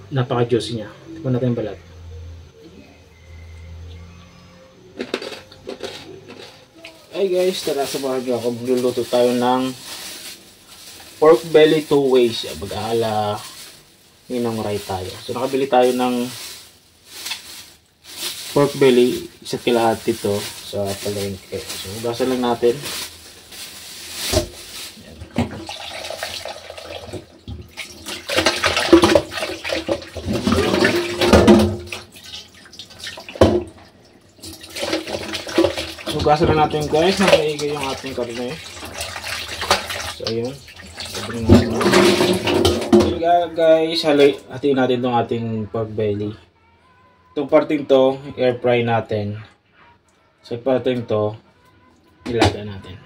Napaka-juicy niya. Tikman natin yung balat. Hey guys, tara sa bahay ako. Magluluto tayo ng pork belly 2 ways. Mag-aala ninangray tayo. So nakabili tayo ng pork belly, isa't kalahati ito sa palengke. So hugasan lang natin. Hugasan na natin guys na maigay yung ating karne. So ayun. Guys, hatiin natin itong ating pork belly. Itong parting to, air fry natin. So parting to, ilaga natin.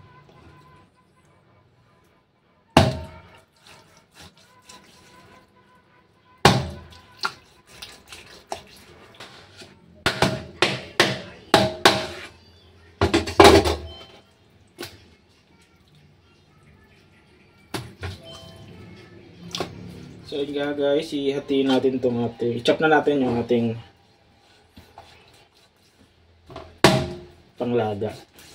So yun nga guys, ihatiin natin itong ating, i-chop na natin yung ating panglaga.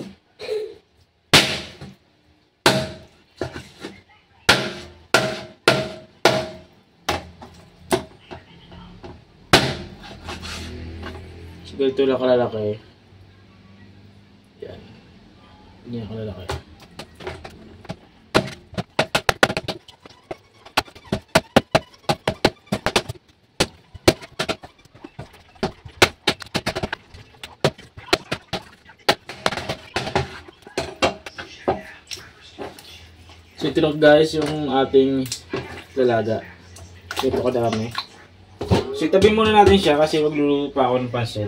So ganito lang kalalaki. Yan. Ganyan kalalaki. So ito lang guys yung ating lalaga. Ito kadami. So itabi muna natin siya kasi magluluto pa ako ng pansit.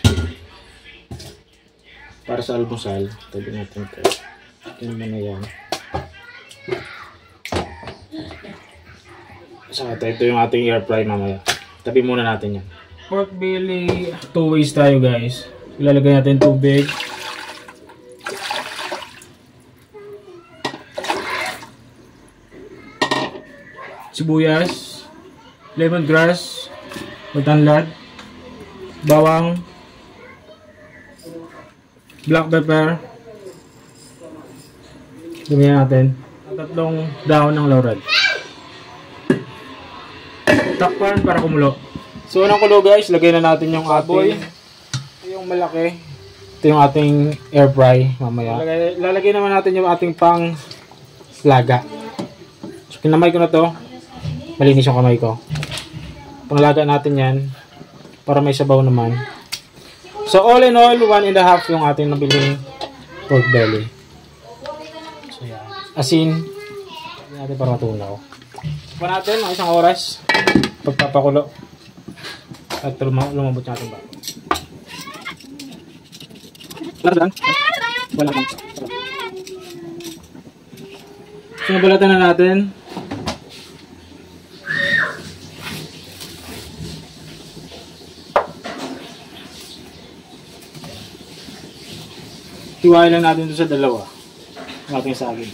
Para sa almusal. Tabi natin ito. Ito na yan. So ito yung ating air fry mamaya. Tabi muna natin yan. Pork belly 2 ways tayo guys. Ilalagay natin tubig. Sibuyas, lemongrass, tanglad, bawang, black pepper. Gamitin natin. Tatlong dahon ng laurel. Takpan para kumulo. So unang kulo guys, lagay na natin yung ating yung malaki. Ito yung ating air fry mamaya. Lalagay naman natin yung ating pang laga. So kinamay ko na to. Malinis yung kamay ko. Panglaga natin yan para may sabaw naman. So all in all, 1.5 yung ating nabiling pork belly. So yan. Asin. Natin para matunaw. Pa natin ang isang oras pagpapakulo. At lumambot natin ba. Wala lang. So nabalatan na natin. Hiwain lang natin ito sa dalawa. Ang ating saging.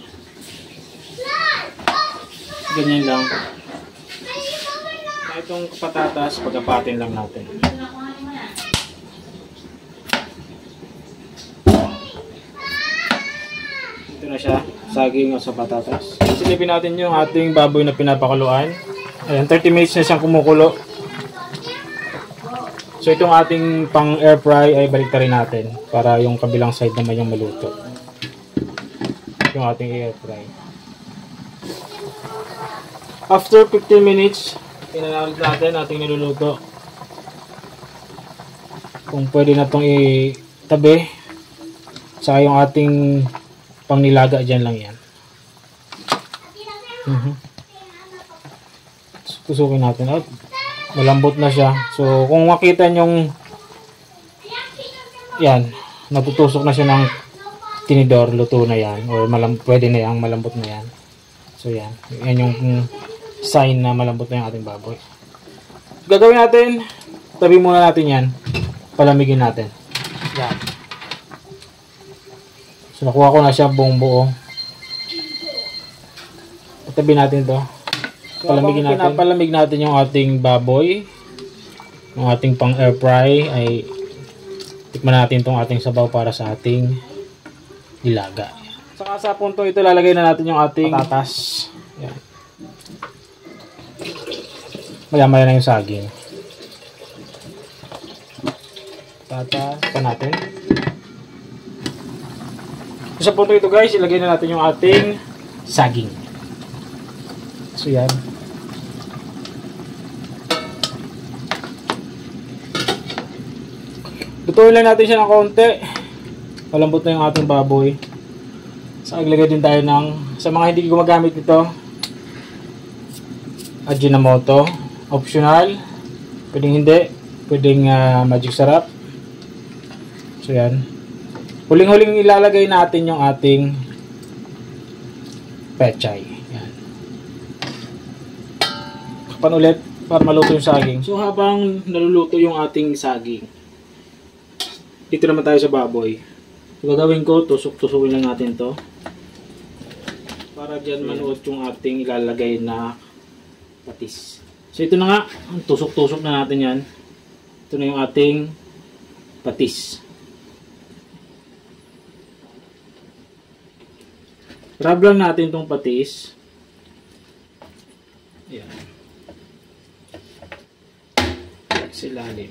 Ganyan lang. Itong patatas, pagkapatin lang natin. Ito na siya. Saging o sa patatas. Silipin natin yung ating baboy na pinapakuluan. Ayan, 30 minutes na siyang kumukulo. So itong ating pang air fry ay baliktarin natin para yung kabilang side naman yung maluto. Yung ating air fry. After 15 minutes, pinanalit natin ating niluluto. Kung pwede na itong itabi. Saka yung ating pang nilaga dyan lang yan. Tusukin natin at malambot na siya. So, kung makita nyong yan, natutusok na siya ng tinidor, luto na yan. Or pwede na yan, malambot na yan. So, yan. Yan yung sign na malambot na yung ating baboy. Gagawin natin, tabi muna natin yan. Palamigin natin. Yan. So, nakuha ko na siya buong buo. Tabi natin ito. palamigin natin. Pinapalamig natin yung ating baboy, yung ating pang air fry, ay tikman natin tong ating sabaw para sa ating ilaga. Saka sa punto ito, lalagay na natin yung ating patatas. Yan. Maya-maya na yung saging. Patatas pa natin. Sa punto ito guys, ilagay na natin yung ating saging. So yan. Lutuin lang natin siya ng konti. Malambot na yung ating baboy. So iglagay din tayo ng, sa mga hindi gumagamit nito, Ajinomoto. Optional. Pwedeng hindi. Pwedeng magic sarap. So yan. Huling-huling ilalagay natin yung ating pechay. Yan. Kapan ulit para maluto yung saging. So habang naluluto yung ating saging, dito naman tayo sa baboy. So gagawin ko, tusok-tusukin lang natin to para dyan manuot yung ating ilalagay na patis. So ito na nga, tusok-tusok na natin yan. Ito na yung ating patis. Rub lang natin itong patis. Ayan. Silalim.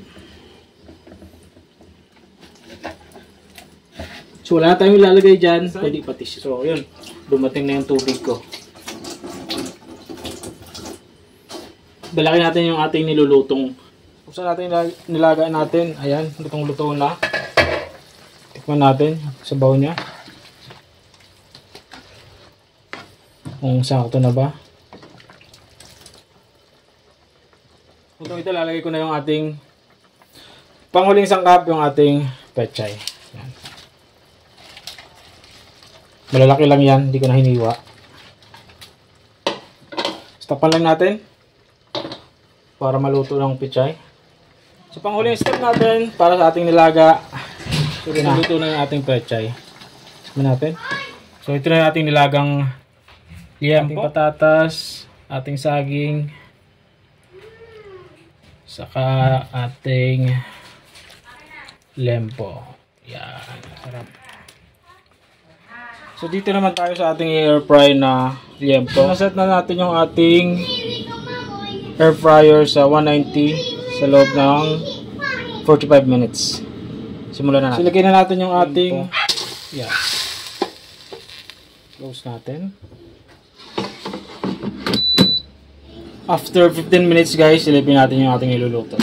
So wala tayong ilalagay dyan, pwede patis. So yun, dumating na yung tubig ko. Balaki natin yung ating nilulutong. Kung saan natin nilaga natin, ayan, lutong-luto na. Tikman natin, sabaw niya. Kung sakto na ba. Ito lalagay ko na yung ating panghuling sangkap, yung ating pechay. Yan. Malalaki lang yan, hindi ko na hiniwa. Stopan lang natin para maluto ng pechay. So panghuling step natin para sa ating nilaga. So naluto na yung ating pechay. Tignan natin. So ito na yung ating nilagang ating patatas, ating saging, saka ating lempo. Yan, sarap. So dito naman tayo sa ating air fry na lempo. Naset na natin yung ating air fryer sa 190 sa loob ng 45 minutes. Simulan na natin. Silagay na natin yung ating yan. Close natin. After 15 minutes guys, silipin natin yung ating iluluto.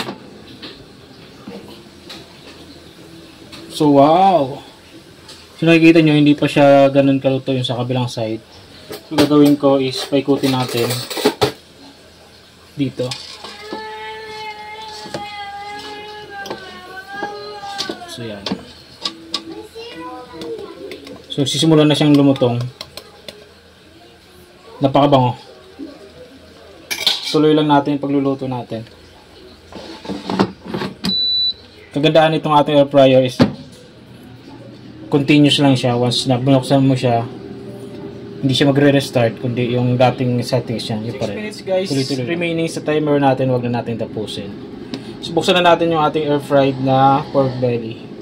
So wow! So nakikita nyo, hindi pa siya ganun kaluto yung sa kabilang side. So gagawin ko is paikutin natin dito. So yan. So sisimulan na siyang lumutong. Napakabango. Tuloy lang natin yung pagluluto natin. Kagandaan nitong ating air fryer is continuous lang siya. Once na binuksan mo siya, hindi siya magre-restart, kundi yung dating settings niya. 6 minutes guys, tuloy-tuloy remaining sa timer natin, wag na natin tapusin. So buksan na natin yung ating air fried na pork belly.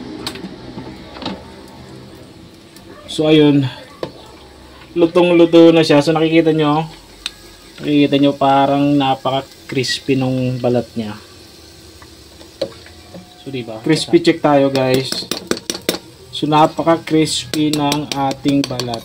So ayun, lutong-luto na siya. So nakikita nyo parang napaka-crispy nung balat niya. So diba? Crispy check tayo guys. So napaka-crispy ng ating balat.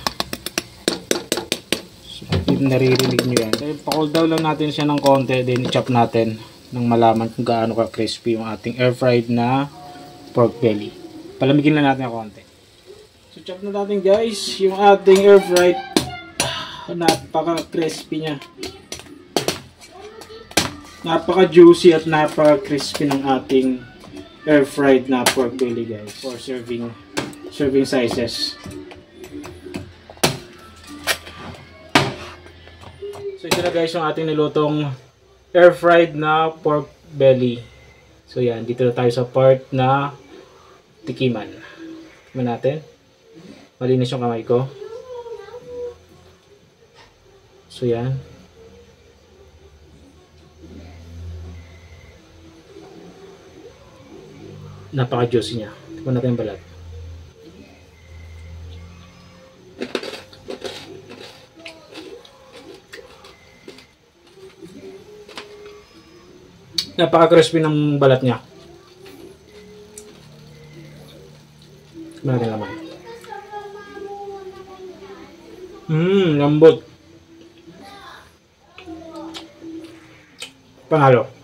So naririnig nyo yan. So pa-cool down lang natin siya ng konti, then i-chop natin nang malaman kung gaano ka-crispy yung ating air fried na pork belly. Palamigin lang natin ng konti. So chop na natin guys yung ating air fried. Napaka-crispy niya. Napaka-juicy at napaka-crispy ng ating air fried na pork belly guys. For serving sizes. So ito na guys yung ating nilutong air fried na pork belly. So yan, dito na tayo sa part na tikiman. Tikiman natin. Malinis yung kamay ko. So yan. Napaka-juicy niya. Tignan natin yung balat. Napaka-crispy ng balat niya. Tignan natin naman. Lambot. Panalo.